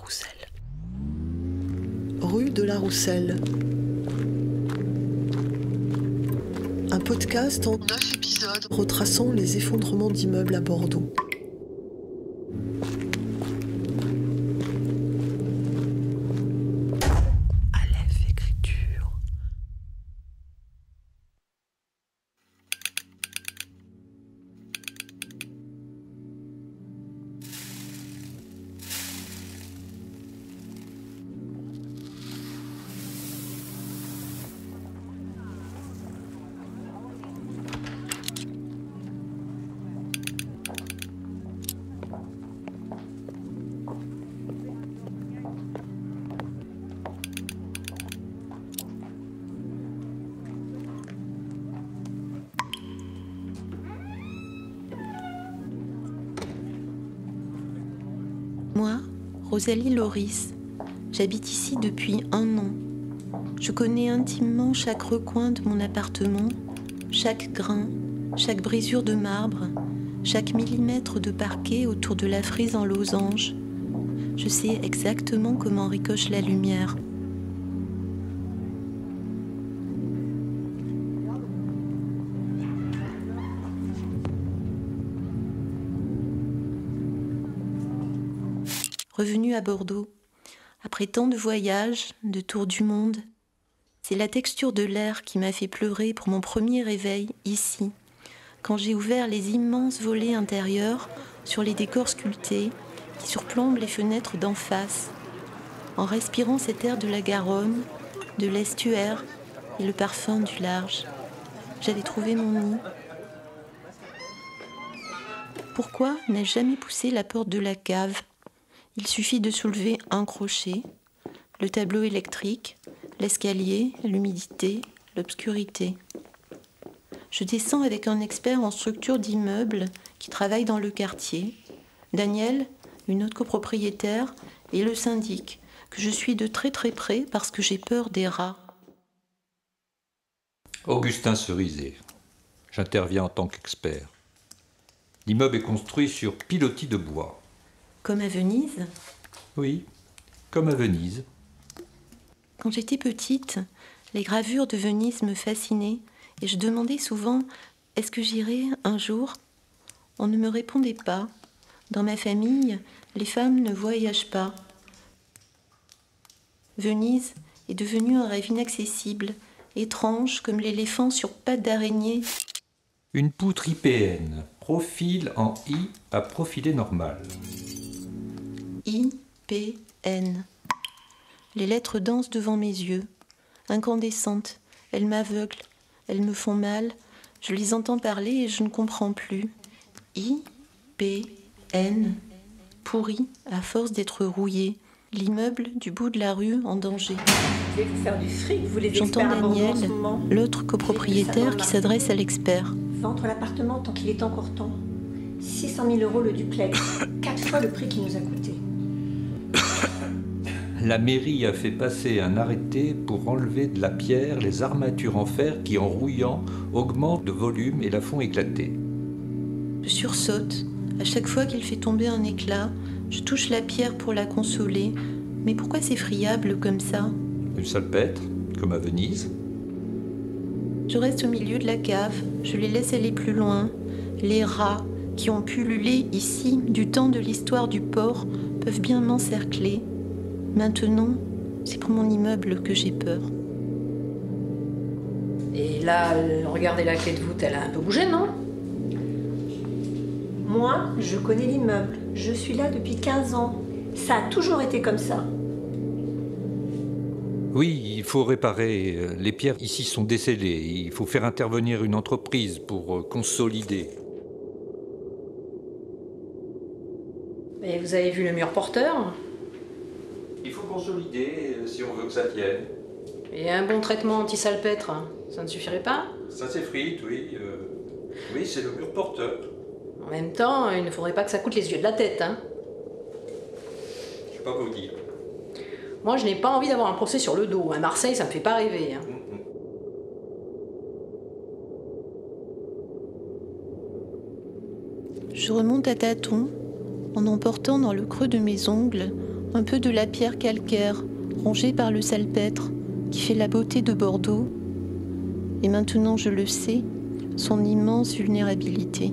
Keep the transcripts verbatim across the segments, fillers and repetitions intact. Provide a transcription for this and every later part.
Roussel. Rue de la Rousselle. Un podcast en neuf épisodes retraçant les effondrements d'immeubles à Bordeaux. Aleph écriture. Moi, Rosalie Loris, j'habite ici depuis un an. Je connais intimement chaque recoin de mon appartement, chaque grain, chaque brisure de marbre, chaque millimètre de parquet autour de la frise en losange. Je sais exactement comment ricoche la lumière. Revenue à Bordeaux, après tant de voyages, de tours du monde, c'est la texture de l'air qui m'a fait pleurer pour mon premier réveil ici, quand j'ai ouvert les immenses volets intérieurs sur les décors sculptés qui surplombent les fenêtres d'en face, en respirant cet air de la Garonne, de l'estuaire et le parfum du large. J'avais trouvé mon nid. Pourquoi n'ai-je jamais poussé la porte de la cave ? Il suffit de soulever un crochet, le tableau électrique, l'escalier, l'humidité, l'obscurité. Je descends avec un expert en structure d'immeubles qui travaille dans le quartier, Daniel, une autre copropriétaire, et le syndic, que je suis de très très près parce que j'ai peur des rats. Augustin Cerizet. J'interviens en tant qu'expert. L'immeuble est construit sur pilotis de bois. Comme à Venise ? Oui, comme à Venise. Quand j'étais petite, les gravures de Venise me fascinaient et je demandais souvent « Est-ce que j'irai un jour ?» On ne me répondait pas. Dans ma famille, les femmes ne voyagent pas. Venise est devenue un rêve inaccessible, étrange comme l'éléphant sur pattes d'araignée. Une poutre I P N, profil en I à profilé normal. I P N. Les lettres dansent devant mes yeux. Incandescentes, elles m'aveuglent, elles me font mal. Je les entends parler et je ne comprends plus. I P N. Pourri à force d'être rouillé. L'immeuble du bout de la rue en danger. Vous voulez vous faire du fric, vous les J'entends experts à Bordeaux en ce Daniel, moment. l'autre copropriétaire qui s'adresse à l'expert. Vendre l'appartement tant qu'il est encore temps. six cent mille euros le duplex, quatre fois le prix qu'il nous a coûté. La mairie a fait passer un arrêté pour enlever de la pierre les armatures en fer qui, en rouillant, augmentent de volume et la font éclater. Je sursaute. À chaque fois qu'il fait tomber un éclat, je touche la pierre pour la consoler. Mais pourquoi c'est friable comme ça ? Une salpêtre, comme à Venise. Je reste au milieu de la cave, je les laisse aller plus loin. Les rats qui ont pullulé ici du temps de l'histoire du port peuvent bien m'encercler. Maintenant, c'est pour mon immeuble que j'ai peur. Et là, regardez la clé de voûte, elle a un peu bougé, non ? Moi, je connais l'immeuble. Je suis là depuis quinze ans. Ça a toujours été comme ça. Oui, il faut réparer. Les pierres ici sont décellées. Il faut faire intervenir une entreprise pour consolider. Et vous avez vu le mur porteur ? Il faut consolider si on veut que ça tienne. Et un bon traitement anti-salpêtre, ça ne suffirait pas ? Ça s'effrite, oui. Euh, oui, c'est le mur porteur. En même temps, il ne faudrait pas que ça coûte les yeux de la tête, hein. Je ne sais pas vous dire. Moi, je n'ai pas envie d'avoir un procès sur le dos. À Marseille, ça me fait pas rêver, hein. Mmh. Je remonte à tâtons, en emportant dans le creux de mes ongles un peu de la pierre calcaire, rongée par le salpêtre, qui fait la beauté de Bordeaux, et maintenant je le sais, son immense vulnérabilité.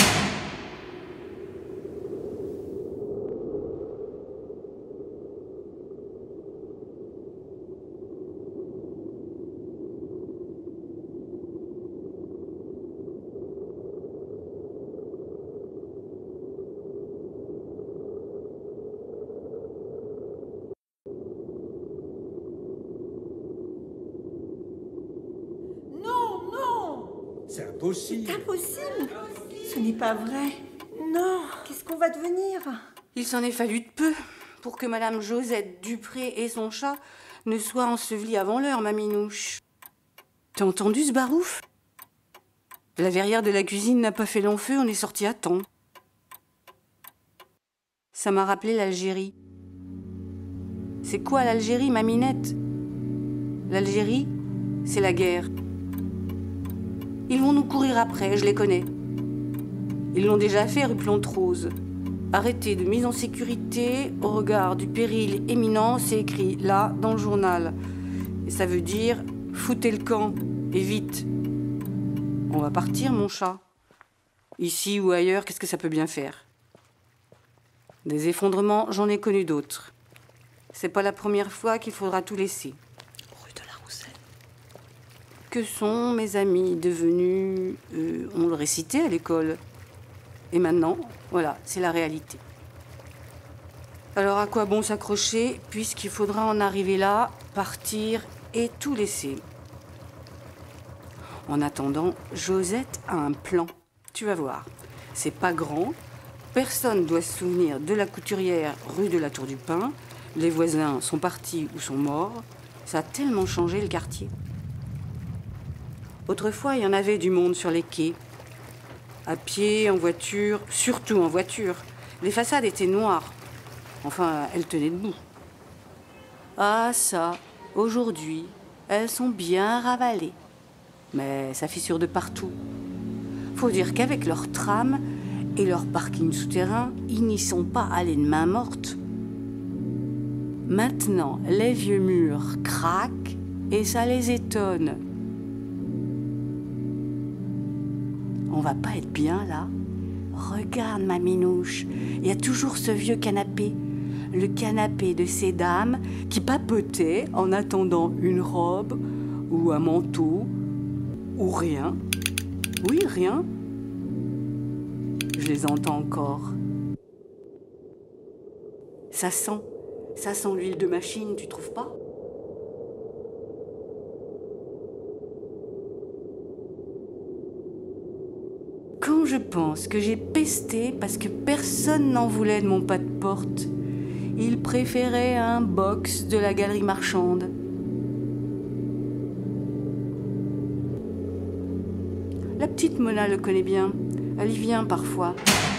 C'est impossible. C'est impossible. Ce n'est pas vrai. Non. Qu'est-ce qu'on va devenir? Il s'en est fallu de peu pour que Madame Josette Dupré et son chat ne soient ensevelis avant l'heure, ma minouche. T'as entendu ce barouf? La verrière de la cuisine n'a pas fait long feu, on est sorti à temps. Ça m'a rappelé l'Algérie. C'est quoi l'Algérie, ma minette? L'Algérie, c'est la guerre. Ils vont nous courir après, je les connais. Ils l'ont déjà fait rue Plantrose. Arrêté de mise en sécurité au regard du péril imminent, c'est écrit là dans le journal. Et ça veut dire foutez le camp et vite. On va partir, mon chat. Ici ou ailleurs, qu'est-ce que ça peut bien faire? Des effondrements, j'en ai connu d'autres. C'est pas la première fois qu'il faudra tout laisser. Que sont mes amis devenus? euh, On le récitait à l'école. Et maintenant, voilà, c'est la réalité. Alors à quoi bon s'accrocher, puisqu'il faudra en arriver là, partir et tout laisser? En attendant, Josette a un plan. Tu vas voir, c'est pas grand. Personne doit se souvenir de la couturière rue de la Tour du Pin. Les voisins sont partis ou sont morts. Ça a tellement changé le quartier. Autrefois, il y en avait du monde sur les quais. À pied, en voiture, surtout en voiture. Les façades étaient noires. Enfin, elles tenaient debout. Ah ça, aujourd'hui, elles sont bien ravalées. Mais ça fissure de partout. Faut dire qu'avec leur tram et leur parking souterrain, ils n'y sont pas allés de main morte. Maintenant, les vieux murs craquent et ça les étonne. On va pas être bien, là? Regarde, ma minouche, il y a toujours ce vieux canapé. Le canapé de ces dames qui papotaient en attendant une robe ou un manteau ou rien. Oui, rien. Je les entends encore. Ça sent, ça sent l'huile de machine, tu trouves pas? Quand je pense que j'ai pesté parce que personne n'en voulait de mon pas de porte, ils préféraient un box de la galerie marchande. La petite Mona le connaît bien. Elle y vient parfois.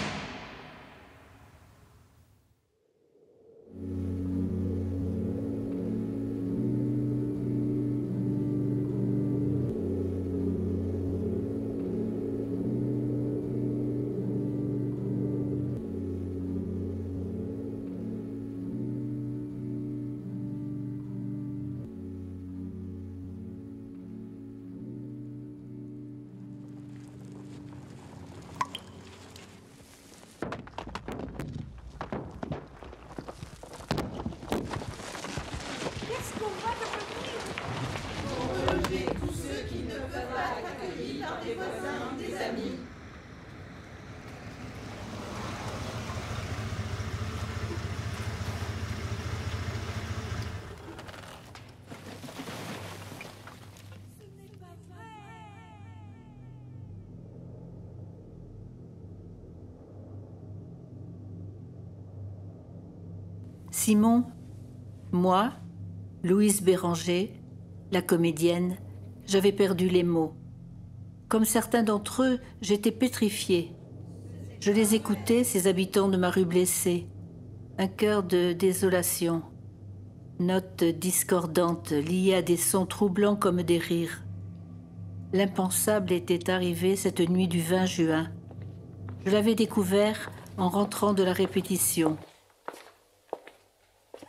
Simon, moi, Louise Béranger, la comédienne, j'avais perdu les mots. Comme certains d'entre eux, j'étais pétrifiée. Je les écoutais, ces habitants de ma rue blessée. Un cœur de désolation. Notes discordantes liées à des sons troublants comme des rires. L'impensable était arrivé cette nuit du vingt juin. Je l'avais découvert en rentrant de la répétition.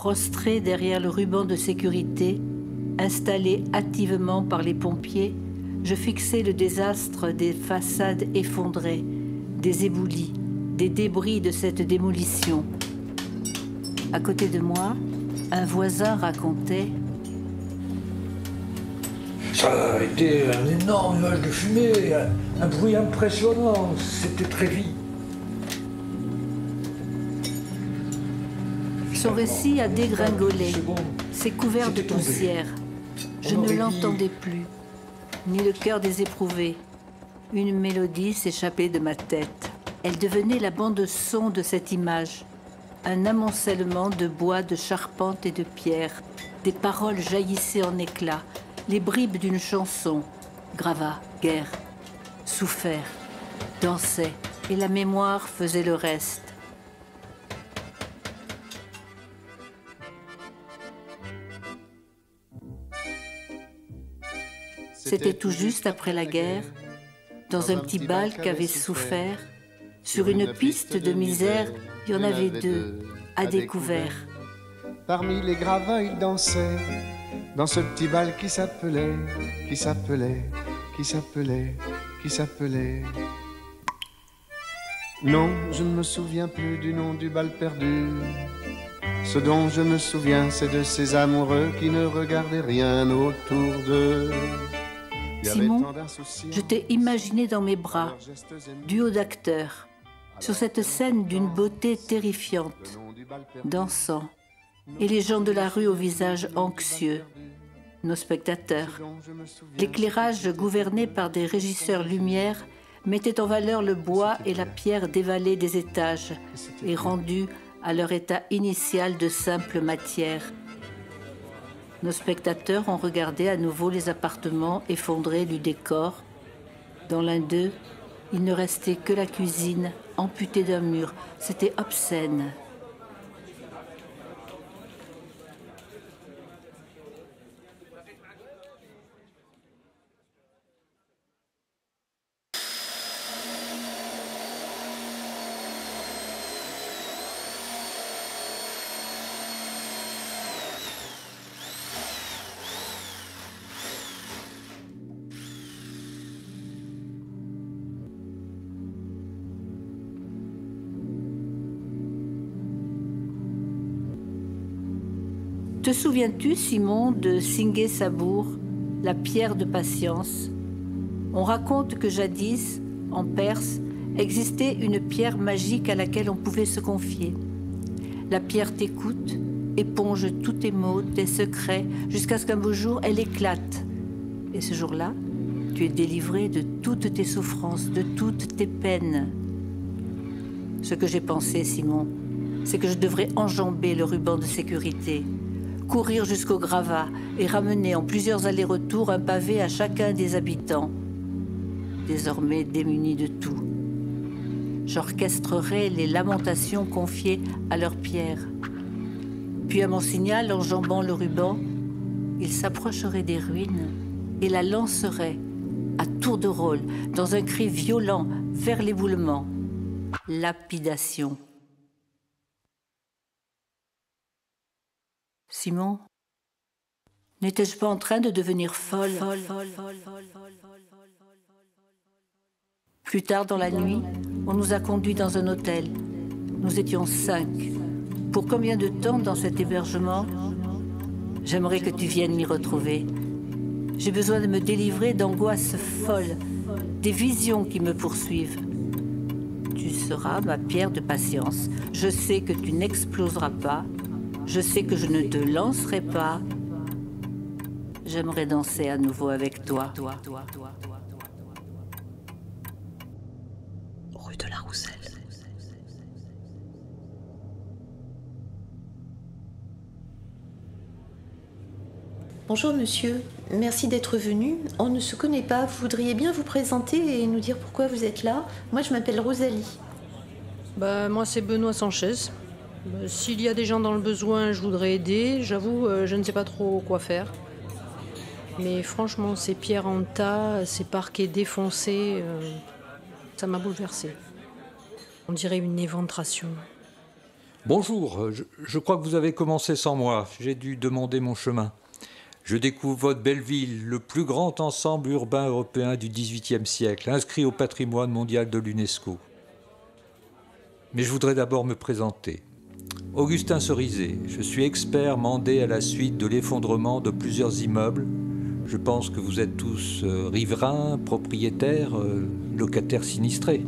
Prostré derrière le ruban de sécurité, installé hâtivement par les pompiers, je fixais le désastre des façades effondrées, des éboulis, des débris de cette démolition. À côté de moi, un voisin racontait: ça a été un énorme nuage de fumée, un, un bruit impressionnant, c'était très vite. Son récit a dégringolé, c'est couvert de poussière. Je ne l'entendais plus, ni le cœur des éprouvés. Une mélodie s'échappait de ma tête. Elle devenait la bande-son de cette image. Un amoncellement de bois, de charpente et de pierre. Des paroles jaillissaient en éclats, les bribes d'une chanson. Gravats, guerre, souffert, dansait, et la mémoire faisait le reste. C'était tout juste après la guerre, dans un petit bal qu'avait souffert. Sur une piste de misère, il y en avait deux, à découvert. Parmi les gravats, il dansait, dans ce petit bal qui s'appelait, qui s'appelait, qui s'appelait, qui s'appelait. Non, je ne me souviens plus du nom du bal perdu. Ce dont je me souviens, c'est de ces amoureux qui ne regardaient rien autour d'eux. Simon, je t'ai imaginé dans mes bras, duo d'acteurs, sur cette scène d'une beauté terrifiante, dansant, et les gens de la rue au visage anxieux, nos spectateurs. L'éclairage gouverné par des régisseurs lumière mettait en valeur le bois et la pierre dévalée des étages et rendus à leur état initial de simple matière. Nos spectateurs ont regardé à nouveau les appartements effondrés du décor. Dans l'un d'eux, il ne restait que la cuisine, amputée d'un mur. C'était obscène. Te souviens-tu, Simon, de Singhé Sabour, la pierre de patience? On raconte que jadis, en Perse, existait une pierre magique à laquelle on pouvait se confier. La pierre t'écoute, éponge tous tes maux, tes secrets, jusqu'à ce qu'un beau jour, elle éclate. Et ce jour-là, tu es délivré de toutes tes souffrances, de toutes tes peines. Ce que j'ai pensé, Simon, c'est que je devrais enjamber le ruban de sécurité, courir jusqu'au gravat et ramener en plusieurs allers-retours un pavé à chacun des habitants, désormais démunis de tout. J'orchestrerai les lamentations confiées à leurs pierres. Puis à mon signal, enjambant le ruban, ils s'approcheraient des ruines et la lanceraient à tour de rôle dans un cri violent vers l'éboulement. Lapidation. Simon, n'étais-je pas en train de devenir folle? Plus tard dans la nuit, on nous a conduits dans un hôtel. Nous étions cinq. Pour combien de temps dans cet hébergement? J'aimerais que tu viennes m'y retrouver. J'ai besoin de me délivrer d'angoisses folles, des visions qui me poursuivent. Tu seras ma pierre de patience. Je sais que tu n'exploseras pas. Je sais que je ne te lancerai pas. J'aimerais danser à nouveau avec toi. Rue de la Rousselle. Bonjour monsieur, merci d'être venu. On ne se connaît pas, vous voudriez bien vous présenter et nous dire pourquoi vous êtes là? Moi je m'appelle Rosalie. Bah moi c'est Benoît Sanchez. Bah, s'il y a des gens dans le besoin, je voudrais aider. J'avoue, euh, je ne sais pas trop quoi faire. Mais franchement, ces pierres en tas, ces parquets défoncés, euh, ça m'a bouleversée. On dirait une éventration. Bonjour, je, je crois que vous avez commencé sans moi. J'ai dû demander mon chemin. Je découvre votre belle ville, le plus grand ensemble urbain européen du dix-huitième siècle, inscrit au patrimoine mondial de l'UNESCO. Mais je voudrais d'abord me présenter. Augustin Cerizet, je suis expert mandé à la suite de l'effondrement de plusieurs immeubles. Je pense que vous êtes tous euh, riverains, propriétaires, euh, locataires sinistrés.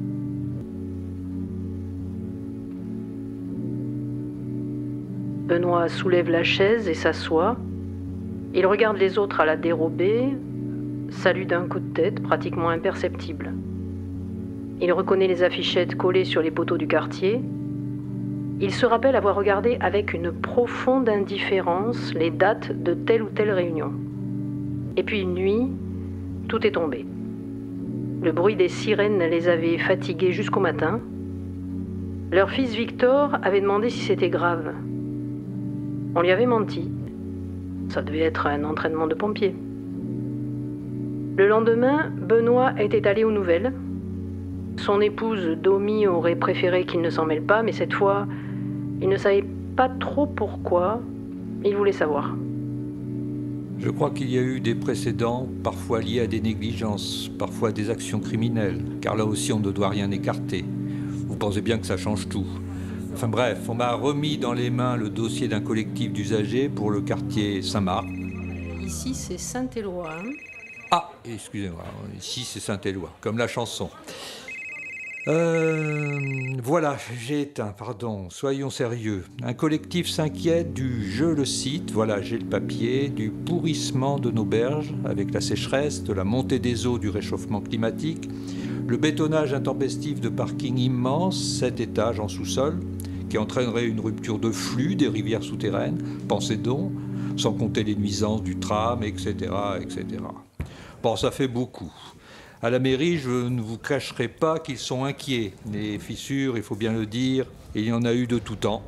Benoît soulève la chaise et s'assoit. Il regarde les autres à la dérobée, salue d'un coup de tête pratiquement imperceptible. Il reconnaît les affichettes collées sur les poteaux du quartier. Il se rappelle avoir regardé avec une profonde indifférence les dates de telle ou telle réunion. Et puis une nuit, tout est tombé. Le bruit des sirènes les avait fatigués jusqu'au matin. Leur fils Victor avait demandé si c'était grave. On lui avait menti. Ça devait être un entraînement de pompiers. Le lendemain, Benoît était allé aux nouvelles. Son épouse, Domi, aurait préféré qu'il ne s'en mêle pas, mais cette fois, il ne savait pas trop pourquoi. Il voulait savoir. Je crois qu'il y a eu des précédents, parfois liés à des négligences, parfois à des actions criminelles, car là aussi on ne doit rien écarter. Vous pensez bien que ça change tout. Enfin bref, on m'a remis dans les mains le dossier d'un collectif d'usagers pour le quartier Saint-Marc. Ici, c'est Saint-Éloi. Hein ? Ah, excusez-moi, ici c'est Saint-Éloi, comme la chanson. Euh, voilà, j'ai éteint, pardon, soyons sérieux. Un collectif s'inquiète du, je le cite, voilà, j'ai le papier, du pourrissement de nos berges avec la sécheresse, de la montée des eaux du réchauffement climatique, le bétonnage intempestif de parkings immenses, sept étages en sous-sol, qui entraînerait une rupture de flux des rivières souterraines, pensez donc, sans compter les nuisances du tram, et cetera, et cetera. Bon, ça fait beaucoup. À la mairie, je ne vous cacherai pas qu'ils sont inquiets. Les fissures, il faut bien le dire, il y en a eu de tout temps.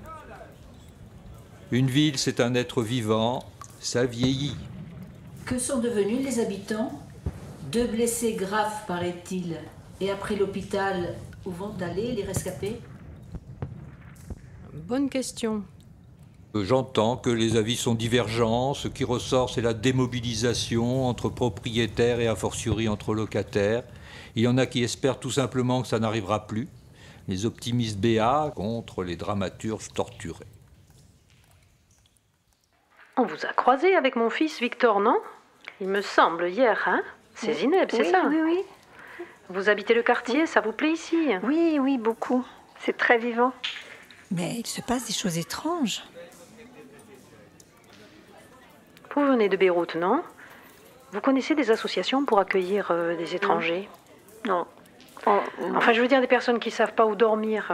Une ville, c'est un être vivant, ça vieillit. Que sont devenus les habitants? Deux blessés graves, paraît-il. Et après l'hôpital, où vont aller les rescapés? Bonne question. J'entends que les avis sont divergents. Ce qui ressort, c'est la démobilisation entre propriétaires et a fortiori entre locataires. Il y en a qui espèrent tout simplement que ça n'arrivera plus. Les optimistes béats contre les dramaturges torturés. On vous a croisé avec mon fils Victor, non? Il me semble, hier, hein? C'est Zineb, c'est oui, ça? Oui, oui. Vous habitez le quartier, ça vous plaît ici? Oui, oui, beaucoup. C'est très vivant. Mais il se passe des choses étranges. Vous venez de Beyrouth, non? Vous connaissez des associations pour accueillir euh, des étrangers? Non. Oh, non. Enfin, je veux dire des personnes qui ne savent pas où dormir.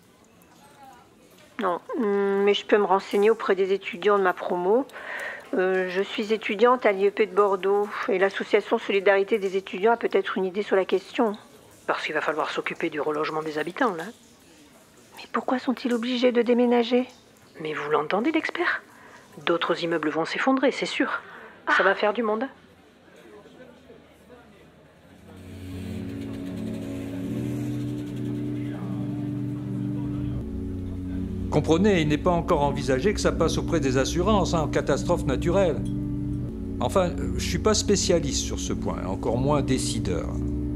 Non, mais je peux me renseigner auprès des étudiants de ma promo. Euh, je suis étudiante à l'I E P de Bordeaux et l'association Solidarité des étudiants a peut-être une idée sur la question. Parce qu'il va falloir s'occuper du relogement des habitants, là. Mais pourquoi sont-ils obligés de déménager? Mais vous l'entendez, l'expert? D'autres immeubles vont s'effondrer, c'est sûr. Ça va faire du monde. Comprenez, il n'est pas encore envisagé que ça passe auprès des assurances, hein, en catastrophe naturelle. Enfin, je ne suis pas spécialiste sur ce point, encore moins décideur.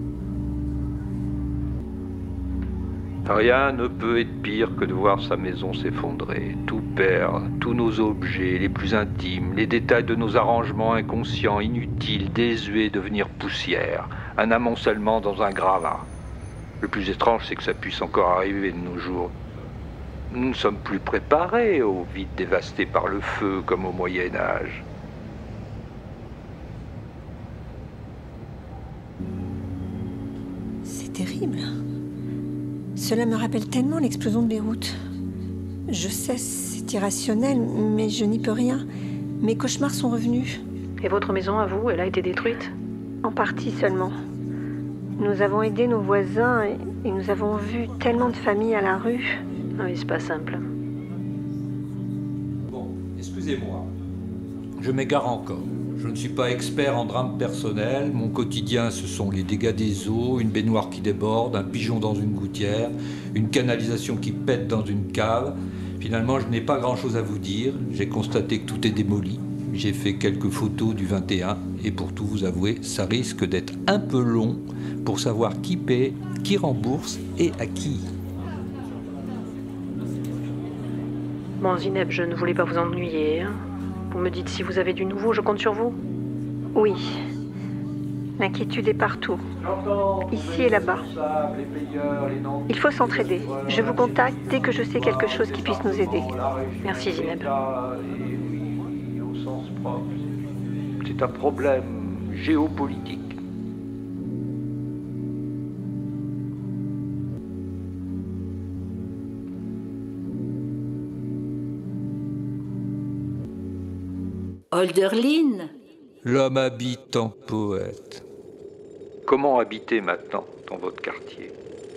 Rien ne peut être pire que de voir sa maison s'effondrer, tout perdre, tous nos objets les plus intimes, les détails de nos arrangements inconscients, inutiles, désuets, devenir poussière, un amoncellement dans un gravat. Le plus étrange, c'est que ça puisse encore arriver de nos jours. Nous ne sommes plus préparés aux vides dévastés par le feu comme au Moyen-Âge. C'est terrible. Cela me rappelle tellement l'explosion de Beyrouth. Je sais, c'est irrationnel, mais je n'y peux rien. Mes cauchemars sont revenus. Et votre maison, à vous, elle a été détruite? En partie seulement. Nous avons aidé nos voisins et, et nous avons vu tellement de familles à la rue. Oui, c'est pas simple. Bon, excusez-moi. Je m'égare encore. Je ne suis pas expert en drame personnel. Mon quotidien, ce sont les dégâts des eaux, une baignoire qui déborde, un pigeon dans une gouttière, une canalisation qui pète dans une cave. Finalement, je n'ai pas grand-chose à vous dire. J'ai constaté que tout est démoli. J'ai fait quelques photos du vingt et un. Et pour tout vous avouer, ça risque d'être un peu long pour savoir qui paie, qui rembourse et à qui. Bon, Zineb, je ne voulais pas vous ennuyer. Hein. Vous me dites si vous avez du nouveau, je compte sur vous. Oui. L'inquiétude est partout. Ici et là-bas. Il faut s'entraider. Je vous contacte dès que je sais quelque chose qui puisse nous aider. Merci, Zineb. C'est un problème géopolitique. Hölderlin. L'homme habitant poète. Comment habiter maintenant dans votre quartier?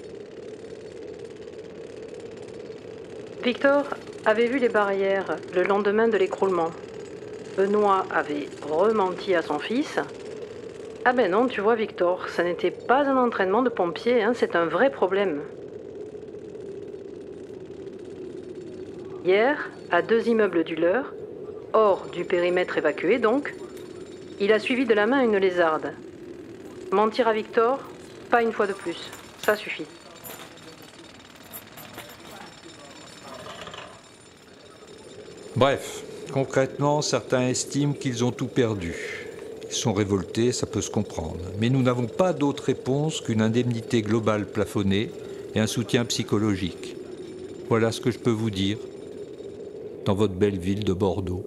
Victor avait vu les barrières le lendemain de l'écroulement. Benoît avait rementi à son fils. Ah ben non, tu vois Victor, ça n'était pas un entraînement de pompier, hein, c'est un vrai problème. Hier, à deux immeubles du leur, hors du périmètre évacué donc, il a suivi de la main une lézarde. Mentir à Victor, pas une fois de plus, ça suffit. Bref, concrètement, certains estiment qu'ils ont tout perdu. Ils sont révoltés, ça peut se comprendre. Mais nous n'avons pas d'autre réponse qu'une indemnité globale plafonnée et un soutien psychologique. Voilà ce que je peux vous dire dans votre belle ville de Bordeaux.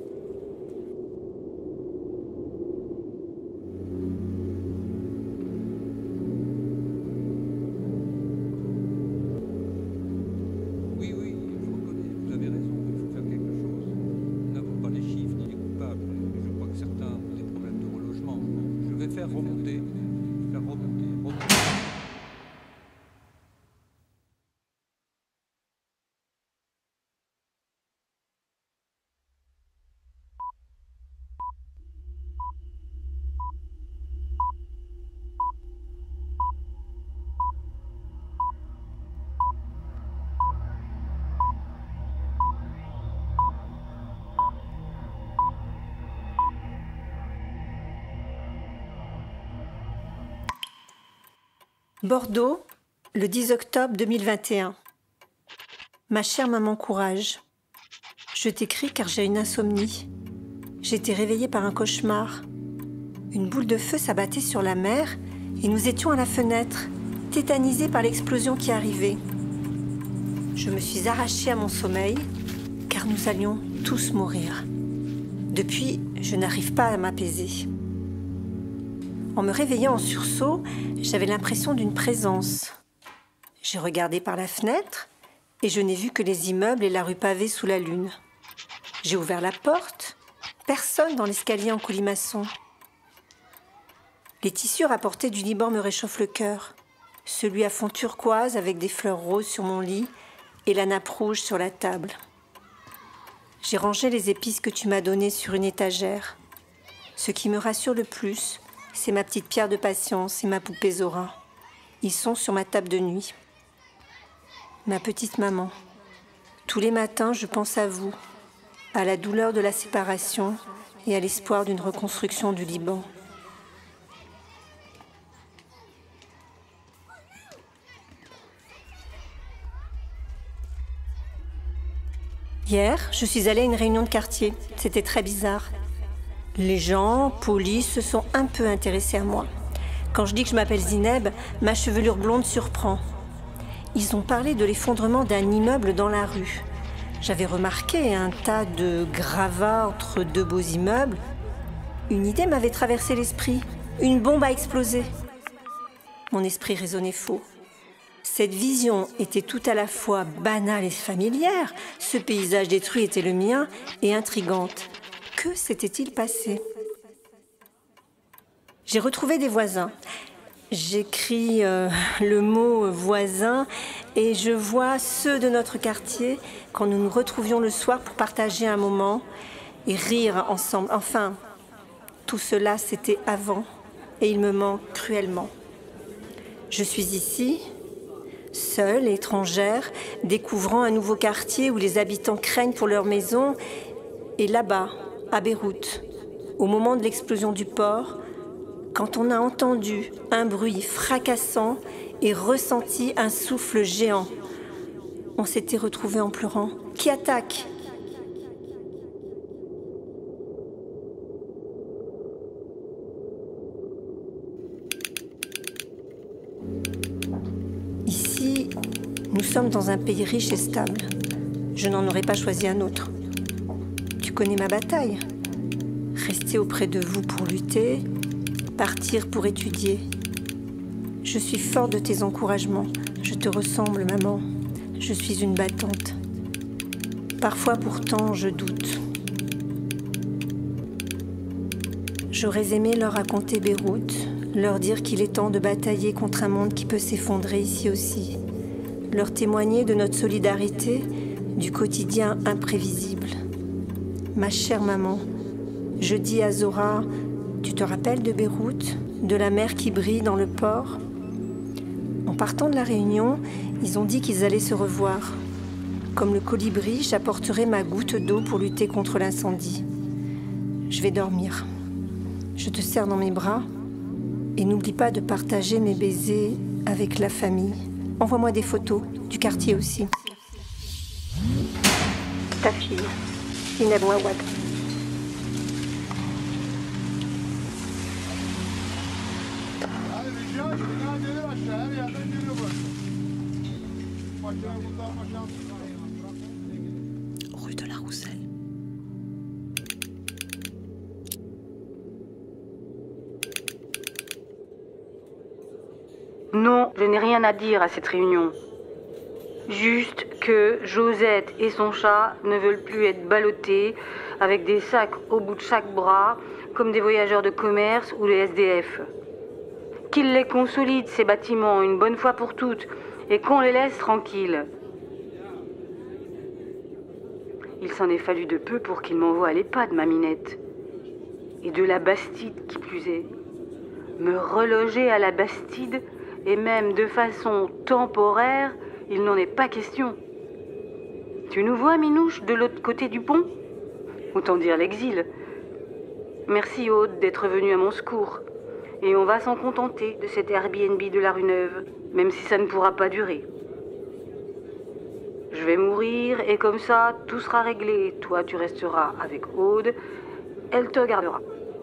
Bordeaux, le dix octobre deux mille vingt et un. Ma chère maman Courage, je t'écris car j'ai une insomnie. J'ai été réveillée par un cauchemar. Une boule de feu s'abattait sur la mer et nous étions à la fenêtre, tétanisés par l'explosion qui arrivait. Je me suis arrachée à mon sommeil car nous allions tous mourir. Depuis, je n'arrive pas à m'apaiser. En me réveillant en sursaut, j'avais l'impression d'une présence. J'ai regardé par la fenêtre et je n'ai vu que les immeubles et la rue pavée sous la lune. J'ai ouvert la porte, personne dans l'escalier en colimaçon. Les tissus rapportés du Liban me réchauffent le cœur. Celui à fond turquoise avec des fleurs roses sur mon lit et la nappe rouge sur la table. J'ai rangé les épices que tu m'as données sur une étagère. Ce qui me rassure le plus, c'est ma petite pierre de patience et ma poupée Zora. Ils sont sur ma table de nuit. Ma petite maman, tous les matins, je pense à vous, à la douleur de la séparation et à l'espoir d'une reconstruction du Liban. Hier, je suis allée à une réunion de quartier. C'était très bizarre. Les gens, polis, se sont un peu intéressés à moi. Quand je dis que je m'appelle Zineb, ma chevelure blonde surprend. Ils ont parlé de l'effondrement d'un immeuble dans la rue. J'avais remarqué un tas de gravats entre deux beaux immeubles. Une idée m'avait traversé l'esprit. Une bombe a explosé. Mon esprit raisonnait faux. Cette vision était tout à la fois banale et familière. Ce paysage détruit était le mien et intrigante. Que s'était-il passé? J'ai retrouvé des voisins. J'écris euh, le mot « voisin » et je vois ceux de notre quartier quand nous nous retrouvions le soir pour partager un moment et rire ensemble. Enfin, Tout cela, c'était avant, et il me manque cruellement. Je suis ici, seule, étrangère, découvrant un nouveau quartier où les habitants craignent pour leur maison, et là-bas, à Beyrouth, au moment de l'explosion du port, quand on a entendu un bruit fracassant et ressenti un souffle géant, on s'était retrouvés en pleurant. Qui attaque ? Ici, nous sommes dans un pays riche et stable. Je n'en aurais pas choisi un autre. Tu connais ma bataille. Rester auprès de vous pour lutter, partir pour étudier. Je suis forte de tes encouragements. Je te ressemble, maman. Je suis une battante. Parfois, pourtant, je doute. J'aurais aimé leur raconter Beyrouth, leur dire qu'il est temps de batailler contre un monde qui peut s'effondrer ici aussi. Leur témoigner de notre solidarité, du quotidien imprévisible. Ma chère maman, je dis à Zora, tu te rappelles de Beyrouth, de la mer qui brille dans le port ? En partant de la réunion, ils ont dit qu'ils allaient se revoir. Comme le colibri, j'apporterai ma goutte d'eau pour lutter contre l'incendie. Je vais dormir. Je te serre dans mes bras et n'oublie pas de partager mes baisers avec la famille. Envoie-moi des photos, du quartier aussi. Ta fille, Ineb Ouawad. Rue de la Rousselle. Non, je n'ai rien à dire à cette réunion. Juste que Josette et son chat ne veulent plus être ballottés avec des sacs au bout de chaque bras, comme des voyageurs de commerce ou les S D F. Qu'ils les consolident, ces bâtiments, une bonne fois pour toutes, et qu'on les laisse tranquilles. Il s'en est fallu de peu pour qu'il m'envoie à l'EHPAD, ma Minette. Et de la Bastide, qui plus est. Me reloger à la Bastide, et même de façon temporaire, il n'en est pas question. Tu nous vois, Minouche, de l'autre côté du pont ? Autant dire l'exil. Merci, Aude, d'être venue à mon secours. Et on va s'en contenter de cet Airbnb de la rue Neuve, même si ça ne pourra pas durer. Je vais mourir et comme ça, tout sera réglé. Toi, tu resteras avec Aude. Elle te gardera.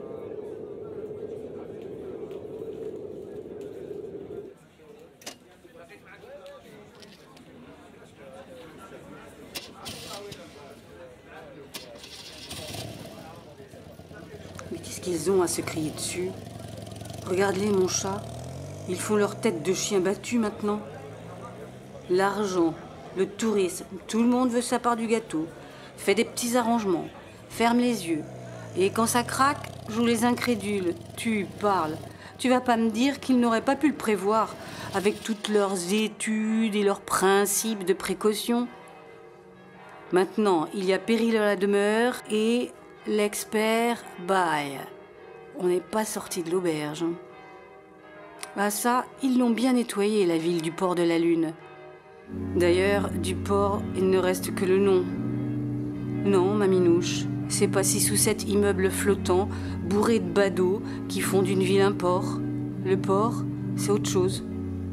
Mais qu'est-ce qu'ils ont à se crier dessus ? Regarde-les, mon chat. Ils font leur tête de chien battu maintenant. L'argent, le tourisme, tout le monde veut sa part du gâteau. Fait des petits arrangements, ferme les yeux. Et quand ça craque, joue les incrédules. Tu parles. Tu vas pas me dire qu'ils n'auraient pas pu le prévoir, avec toutes leurs études et leurs principes de précaution. Maintenant, il y a péril à la demeure et l'expert baille. On n'est pas sorti de l'auberge. Ah ça, ils l'ont bien nettoyé, la ville du port de la Lune. D'ailleurs, du port, il ne reste que le nom. Non, ma Minouche, c'est pas six ou sept immeubles flottants, bourrés de badauds, qui font d'une ville un port. Le port, c'est autre chose.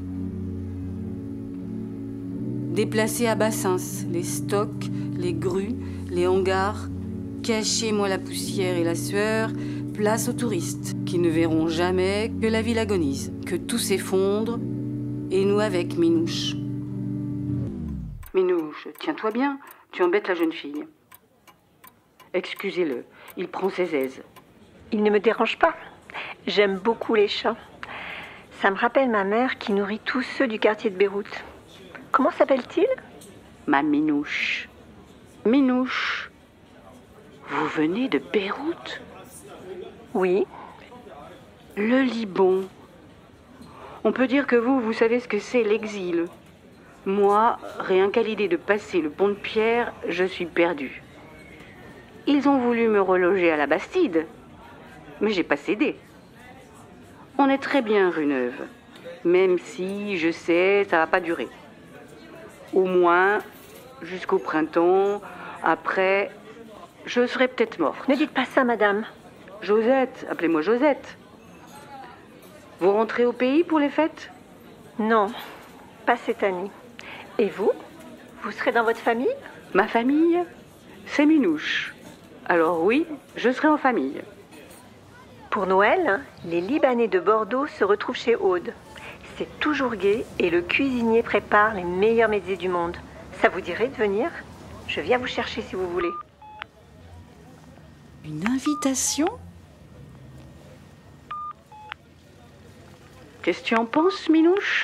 Déplacés à bassins, les stocks, les grues, les hangars, cachez-moi la poussière et la sueur, place aux touristes, qui ne verront jamais que la ville agonise, que tout s'effondre, et nous avec, Minouche. Minouche, tiens-toi bien, tu embêtes la jeune fille. Excusez-le, il prend ses aises. Il ne me dérange pas. J'aime beaucoup les chats. Ça me rappelle ma mère qui nourrit tous ceux du quartier de Beyrouth. Comment s'appelle-t-il ? Ma Minouche. Minouche, vous venez de Beyrouth ? Oui. Le Liban. On peut dire que vous, vous savez ce que c'est l'exil. Moi, rien qu'à l'idée de passer le pont de Pierre, je suis perdue. Ils ont voulu me reloger à la Bastide. mais j'ai pas cédé. On est très bien rue Neuve, même si, je sais, ça va pas durer. Au moins, jusqu'au printemps, après, je serai peut-être morte. Ne dites pas ça, madame. Josette, appelez-moi Josette. Vous rentrez au pays pour les fêtes? Non, pas cette année. Et vous? Vous serez dans votre famille? Ma famille, c'est Minouche. Alors oui, je serai en famille. Pour Noël, les Libanais de Bordeaux se retrouvent chez Aude. C'est toujours gai et le cuisinier prépare les meilleurs mezzés du monde. Ça vous dirait de venir? Je viens vous chercher si vous voulez. Une invitation? Qu'est-ce que tu en penses, Minouche?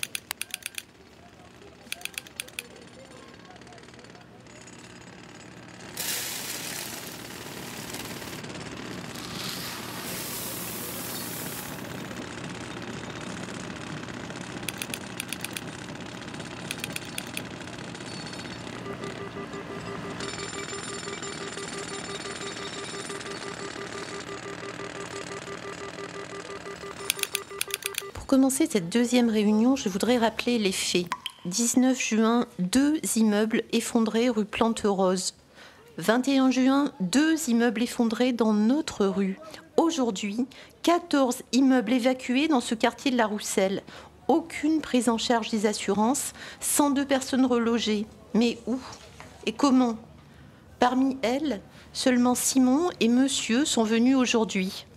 Pour commencer cette deuxième réunion, je voudrais rappeler les faits. dix-neuf juin, deux immeubles effondrés rue Plante-Rose. vingt et un juin, deux immeubles effondrés dans notre rue. Aujourd'hui, quatorze immeubles évacués dans ce quartier de la Rousselle. Aucune prise en charge des assurances, cent deux personnes relogées. Mais où et comment? Parmi elles, seulement Simon et Monsieur sont venus aujourd'hui.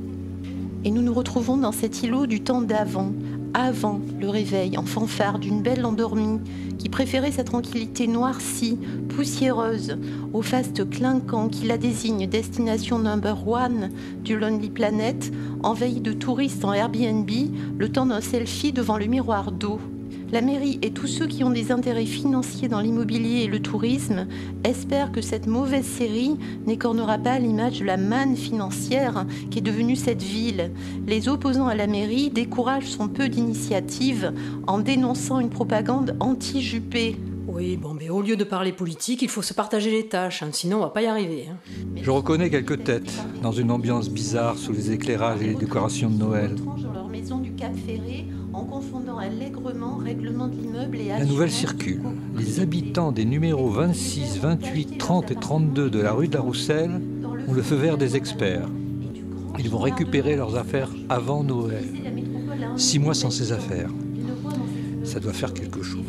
Et nous nous retrouvons dans cet îlot du temps d'avant, avant le réveil en fanfare d'une belle endormie qui préférait sa tranquillité noircie, poussiéreuse, au faste clinquant qui la désigne destination number one du Lonely Planet, envahie de touristes en Airbnb, le temps d'un selfie devant le miroir d'eau. La mairie et tous ceux qui ont des intérêts financiers dans l'immobilier et le tourisme espèrent que cette mauvaise série n'écornera pas l'image de la manne financière qui est devenue cette ville. Les opposants à la mairie découragent son peu d'initiative en dénonçant une propagande anti-Juppé. Oui, bon, mais au lieu de parler politique, il faut se partager les tâches, hein, sinon on va pas y arriver. Hein. Je reconnais quelques têtes dans une ambiance bizarre sous les éclairages et les décorations de Noël. Dans leur maison du Cap Ferré, en confondant allègrement règlement de l'immeuble et la nouvelle circule. Les habitants des numéros vingt-six, vingt-huit, trente et trente-deux de la rue de la Rousselle ont le feu vert des experts. Ils vont récupérer leurs affaires avant Noël. Six mois sans ces affaires. Ça doit faire quelque chose.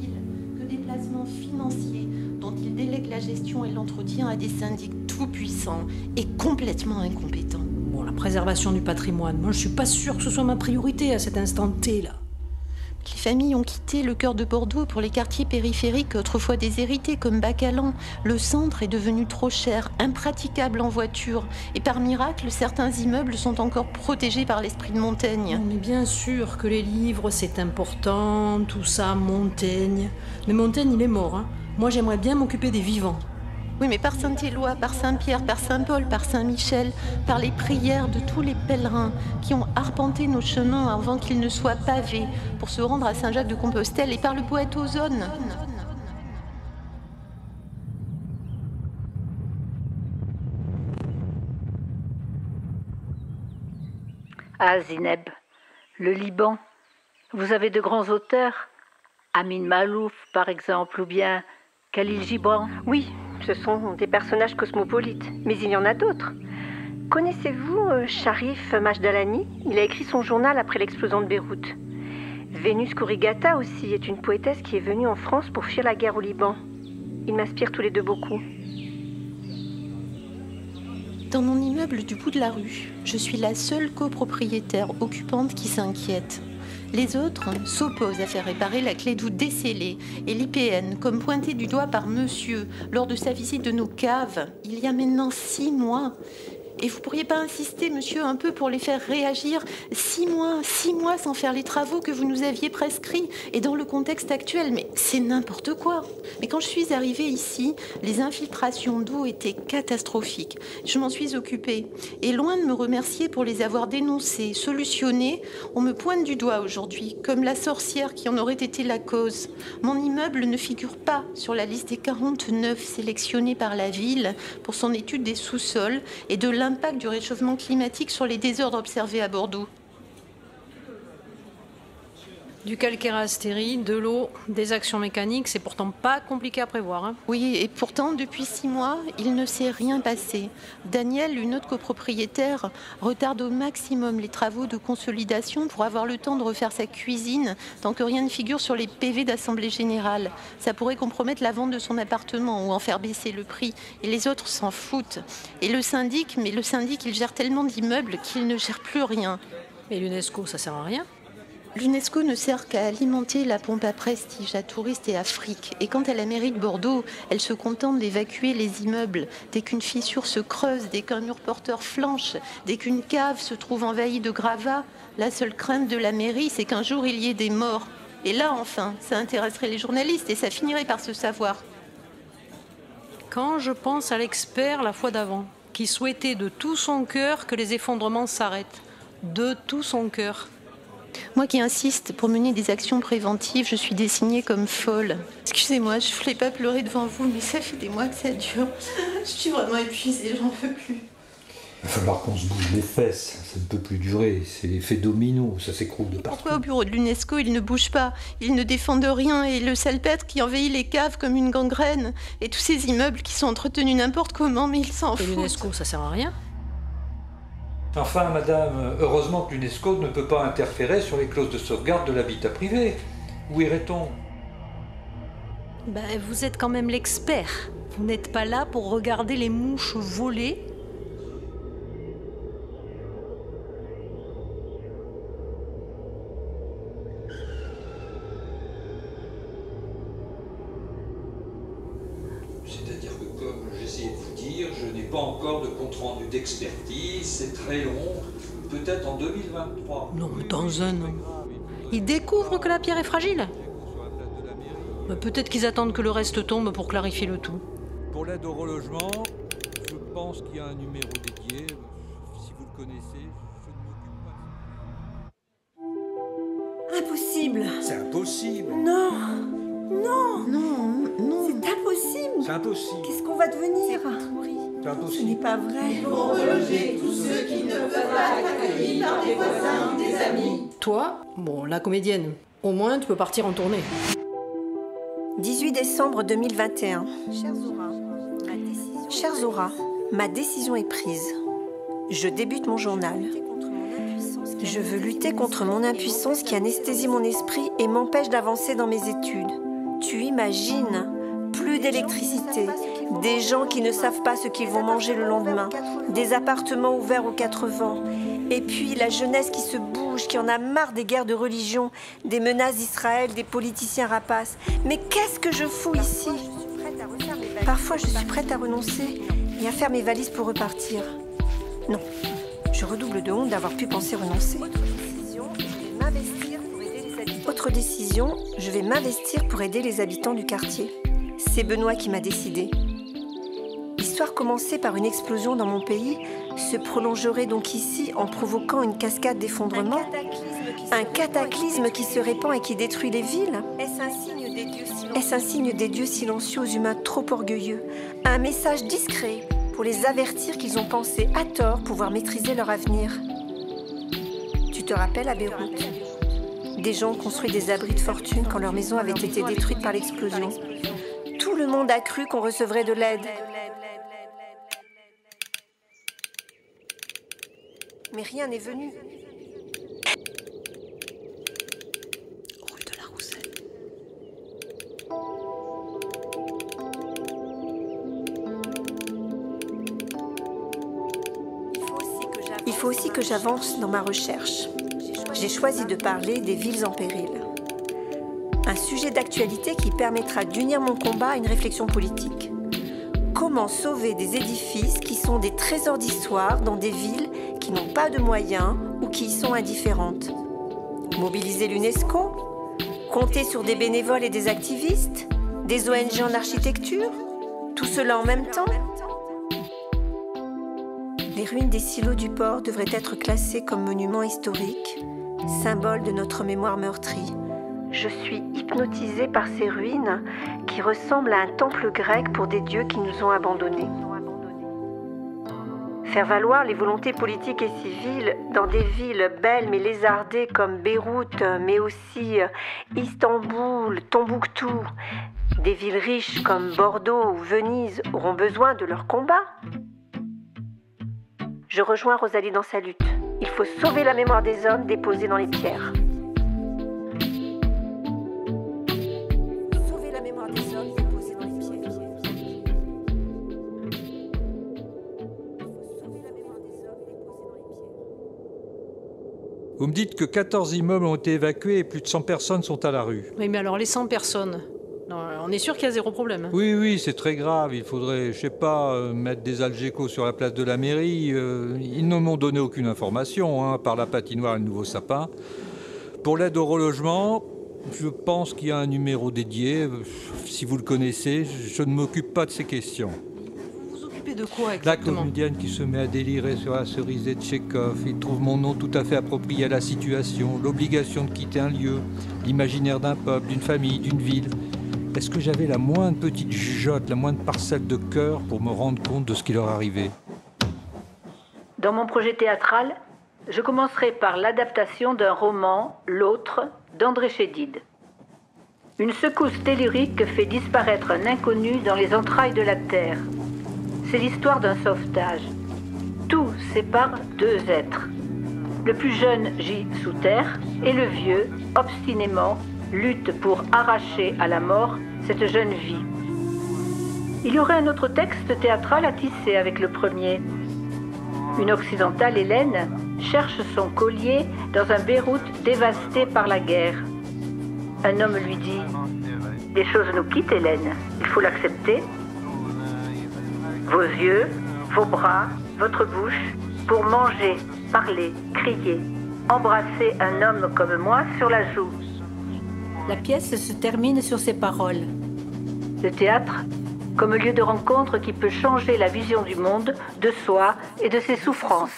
Dont il délègue la gestion et l'entretien à des syndics tout-puissants et complètement incompétents. Bon, la préservation du patrimoine, moi je suis pas sûre que ce soit ma priorité à cet instant T là. Les familles ont quitté le cœur de Bordeaux pour les quartiers périphériques autrefois déshérités comme Bacalan. Le centre est devenu trop cher, impraticable en voiture. Et par miracle, certains immeubles sont encore protégés par l'esprit de Montaigne. Non, mais bien sûr que les livres c'est important, tout ça, Montaigne. Mais Montaigne il est mort, hein. Moi j'aimerais bien m'occuper des vivants. Oui, mais par Saint-Éloi, par Saint-Pierre, par Saint-Paul, par Saint-Michel, par les prières de tous les pèlerins qui ont arpenté nos chemins avant qu'ils ne soient pavés pour se rendre à Saint-Jacques-de-Compostelle et par le poète Ozone. Ah, Zineb, le Liban. Vous avez de grands auteurs? Amin Malouf, par exemple, ou bien Khalil Gibran? Oui, ce sont des personnages cosmopolites, mais il y en a d'autres. Connaissez-vous euh, Sharif Majdalani? Il a écrit son journal après l'explosion de Beyrouth. Vénus Kourigata aussi est une poétesse qui est venue en France pour fuir la guerre au Liban. Ils m'inspirent tous les deux beaucoup. Dans mon immeuble du bout de la rue, je suis la seule copropriétaire occupante qui s'inquiète. Les autres s'opposent à faire réparer la clé d'août décellée et l'I P N, comme pointé du doigt par monsieur lors de sa visite de nos caves, il y a maintenant six mois. Et vous pourriez pas insister, monsieur, un peu pour les faire réagir? Six mois, six mois sans faire les travaux que vous nous aviez prescrits. Et dans le contexte actuel, mais c'est n'importe quoi. Mais quand je suis arrivée ici, les infiltrations d'eau étaient catastrophiques. Je m'en suis occupée. Et loin de me remercier pour les avoir dénoncées, solutionnées, on me pointe du doigt aujourd'hui, comme la sorcière qui en aurait été la cause. Mon immeuble ne figure pas sur la liste des quarante-neuf sélectionnés par la ville pour son étude des sous-sols et de l'in l'impact du réchauffement climatique sur les désordres observés à Bordeaux? Du calcaire à stérile, de l'eau, des actions mécaniques, c'est pourtant pas compliqué à prévoir. Hein. Oui, et pourtant, depuis six mois, il ne s'est rien passé. Daniel, une autre copropriétaire, retarde au maximum les travaux de consolidation pour avoir le temps de refaire sa cuisine tant que rien ne figure sur les P V d'Assemblée Générale. Ça pourrait compromettre la vente de son appartement ou en faire baisser le prix. Et les autres s'en foutent. Et le syndic, mais le syndic, il gère tellement d'immeubles qu'il ne gère plus rien. Et l'UNESCO, ça sert à rien? L'UNESCO ne sert qu'à alimenter la pompe à prestige, à touristes et à fric. Et quant à la mairie de Bordeaux, elle se contente d'évacuer les immeubles. Dès qu'une fissure se creuse, dès qu'un mur porteur flanche, dès qu'une cave se trouve envahie de gravats, la seule crainte de la mairie, c'est qu'un jour il y ait des morts. Et là, enfin, ça intéresserait les journalistes et ça finirait par se savoir. Quand je pense à l'expert la fois d'avant, qui souhaitait de tout son cœur que les effondrements s'arrêtent, de tout son cœur. Moi qui insiste pour mener des actions préventives, je suis désignée comme folle. Excusez-moi, je ne voulais pas pleurer devant vous, mais ça fait des mois que ça dure. Je suis vraiment épuisée, j'en peux plus. Il va falloir qu'on se bouge les fesses, ça ne peut plus durer, c'est l'effet domino, ça s'écroule de partout. Pourquoi au bureau de l'UNESCO, ils ne bougent pas? Ils ne défendent rien, et le salpêtre qui envahit les caves comme une gangrène, et tous ces immeubles qui sont entretenus n'importe comment, mais ils s'en foutent. Et l'UNESCO, ça sert à rien? Enfin, madame, heureusement que l'UNESCO ne peut pas interférer sur les clauses de sauvegarde de l'habitat privé. Où irait-on? Ben, vous êtes quand même l'expert. Vous n'êtes pas là pour regarder les mouches voler. C'est-à-dire que, comme j'essayais de vous dire, je n'ai pas encore de compte-rendu d'expertise, c'est très long, peut-être en deux mille vingt-trois. Non, dans un an. Ils découvrent que la pierre est fragile. Ben, peut-être qu'ils attendent que le reste tombe pour clarifier le tout. Pour l'aide au relogement, je pense qu'il y a un numéro dédié. Si vous le connaissez, je ne m'occupe pas. Impossible. C'est impossible. Non. Non. Non, non. C'est impossible. C'est impossible. Qu'est-ce qu'on va devenir? C'est Ce impossible. n'est pas vrai. Ils vont reloger tous ceux qui ne peuvent pas être accueillis par des voisins ou des amis. Toi, bon, la comédienne, au moins tu peux partir en tournée. dix-huit décembre deux mille vingt et un. Chère Zora, ma décision est prise. Je débute mon journal. Je veux lutter contre mon impuissance qui anesthésie mon esprit et m'empêche d'avancer dans mes études. Tu imagines? Plus d'électricité, des gens qui ne savent pas ce qu'ils vont manger le lendemain, des appartements ouverts aux quatre vents, et puis la jeunesse qui se bouge, qui en a marre des guerres de religion, des menaces d'Israël, des politiciens rapaces. Mais qu'est-ce que je fous ici? Parfois, je suis prête à renoncer et à faire mes valises pour repartir. Non, je redouble de honte d'avoir pu penser renoncer. Autre décision, je vais m'investir pour aider les habitants du quartier. C'est Benoît qui m'a décidé. L'histoire commencée par une explosion dans mon pays se prolongerait donc ici en provoquant une cascade d'effondrement. Un cataclysme qui se répand et qui détruit les villes. Est-ce un signe des dieux silencieux? Est-ce un signe des dieux silencieux aux humains trop orgueilleux? Un message discret pour les avertir qu'ils ont pensé à tort pouvoir maîtriser leur avenir. Tu te rappelles à Beyrouth? Des gens ont construit des abris de fortune quand leur maison avait été détruite par l'explosion. Tout le monde a cru qu'on recevrait de l'aide. Mais rien n'est venu. Rue de la Roussette. Il faut aussi que j'avance dans ma recherche. J'ai choisi de parler des villes en péril. Un sujet d'actualité qui permettra d'unir mon combat à une réflexion politique. Comment sauver des édifices qui sont des trésors d'histoire dans des villes qui n'ont pas de moyens ou qui y sont indifférentes? Mobiliser l'UNESCO? Compter sur des bénévoles et des activistes? Des O N G en architecture? Tout cela en même temps? Les ruines des silos du port devraient être classées comme monuments historiques, symbole de notre mémoire meurtrie. Je suis hypnotisée par ces ruines qui ressemblent à un temple grec pour des dieux qui nous ont abandonnés. Faire valoir les volontés politiques et civiles dans des villes belles mais lézardées comme Beyrouth, mais aussi Istanbul, Tombouctou. Des villes riches comme Bordeaux ou Venise auront besoin de leur combat. Je rejoins Rosalie dans sa lutte. Il faut sauver la mémoire des hommes déposés dans les pierres. Sauver la mémoire des hommes déposés dans les pierres. Vous me dites que quatorze immeubles ont été évacués et plus de cent personnes sont à la rue. Oui, mais alors les cent personnes, non, on est sûr qu'il y a zéro problème. Hein. Oui, oui, c'est très grave. Il faudrait, je sais pas, euh, mettre des algécos sur la place de la mairie. Euh, ils ne m'ont donné aucune information, hein, par la patinoire et le nouveau sapin. Pour l'aide au relogement, je pense qu'il y a un numéro dédié. Euh, si vous le connaissez, je, je ne m'occupe pas de ces questions. De quoi La comédienne qui se met à délirer sur la cerisée de Tchekhov, il trouve mon nom tout à fait approprié à la situation, l'obligation de quitter un lieu, l'imaginaire d'un peuple, d'une famille, d'une ville. Est-ce que j'avais la moindre petite jugeote, la moindre parcelle de cœur pour me rendre compte de ce qui leur arrivait? Dans mon projet théâtral, je commencerai par l'adaptation d'un roman, L'autre, d'André Chédid. Une secousse tellurique fait disparaître un inconnu dans les entrailles de la terre. C'est l'histoire d'un sauvetage. Tout sépare deux êtres. Le plus jeune gît sous terre et le vieux, obstinément, lutte pour arracher à la mort cette jeune vie. Il y aurait un autre texte théâtral à tisser avec le premier. Une occidentale, Hélène, cherche son collier dans un Beyrouth dévasté par la guerre. Un homme lui dit « Les choses nous quittent, Hélène, il faut l'accepter. » Vos yeux, vos bras, votre bouche, pour manger, parler, crier, embrasser un homme comme moi sur la joue. La pièce se termine sur ces paroles. Le théâtre, comme lieu de rencontre qui peut changer la vision du monde, de soi et de ses souffrances.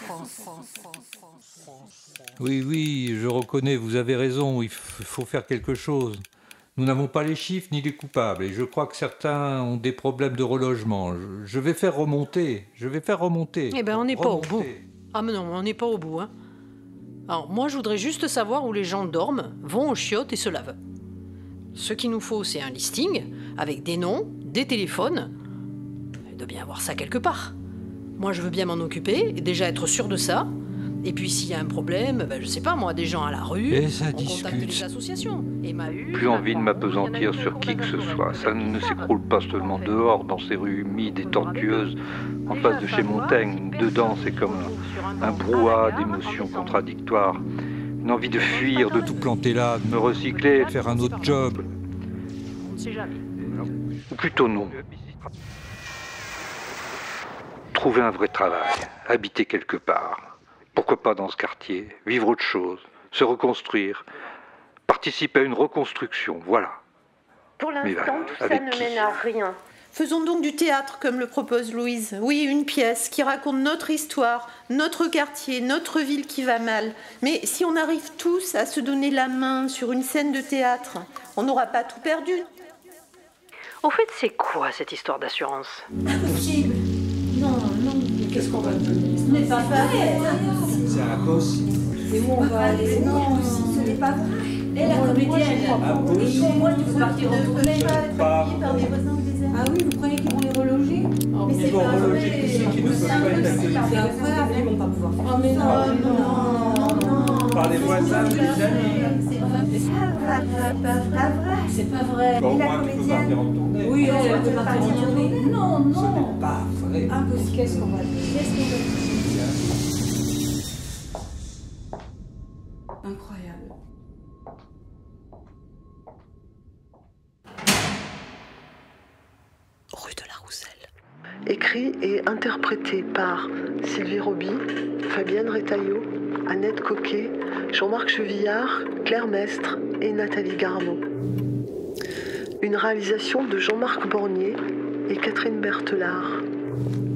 Oui, oui, je reconnais, vous avez raison, il faut faire quelque chose. Nous n'avons pas les chiffres ni les coupables, et je crois que certains ont des problèmes de relogement. Je vais faire remonter, je vais faire remonter. Eh bien, on n'est pas au bout. Ah mais non, on n'est pas au bout. Hein. Alors, moi, je voudrais juste savoir où les gens dorment, vont aux chiottes et se lavent. Ce qu'il nous faut, c'est un listing, avec des noms, des téléphones. Il doit bien y avoir ça quelque part. Moi, je veux bien m'en occuper, et déjà être sûr de ça. Et puis s'il y a un problème, ben, je sais pas moi, des gens à la rue, et ça on discute. contacte les associations. Emmaüs, Plus envie de m'apesantir sur qui que ce soit. Ça ne s'écroule pas seulement dehors, dans ces rues humides et tortueuses, en face de chez Montaigne. Dedans, c'est comme un brouhaha d'émotions contradictoires. Une envie de fuir, de tout planter là, de me recycler, de faire un autre job. On ne sait jamais. Ou plutôt non. Trouver un vrai travail, habiter quelque part. Pourquoi pas dans ce quartier, vivre autre chose, se reconstruire, participer à une reconstruction, voilà. Pour l'instant, bah, tout ça avec ne qui mène à rien. Faisons donc du théâtre comme le propose Louise. Oui, une pièce qui raconte notre histoire, notre quartier, notre ville qui va mal. Mais si on arrive tous à se donner la main sur une scène de théâtre, on n'aura pas tout perdu. Au fait, c'est quoi cette histoire d'assurance? Impossible. Non, non. Qu'est-ce qu'on va donner? Ce n'est pas vrai. C'est un impossible. Et où on va aller? Non, ce n'est pas vrai. Et la comédienne. Et au moins, tu peux partir en tournée. Pas. Ah oui, vous croyez qu'ils vont les reloger? Mais c'est Ils vont pas reloger vrai. tous ceux qui ne peuvent pas être accueillis. C'est incroyable, ils vont pas pouvoir faire. Oh mais non, non, non, non. Par les voisins, les amis. C'est pas vrai. C'est pas vrai. Bon, Et la moi, tu peux comédienne? partir en tournée. Oui, elle peut partir en tournée. Non, non. Ce n'est pas vrai. Impossible. Qu'est-ce qu'on va dire? Qu'est-ce qu'on va dire? Incroyable. Rue de la Rousselle. Écrit et interprété par Sylvie Roby, Fabienne Retailleau, Annette Coquet, Jean-Marc Chevillard, Claire Mestre et Nathalie Garneau. Une réalisation de Jean-Marc Bornier et Catherine Berthelard.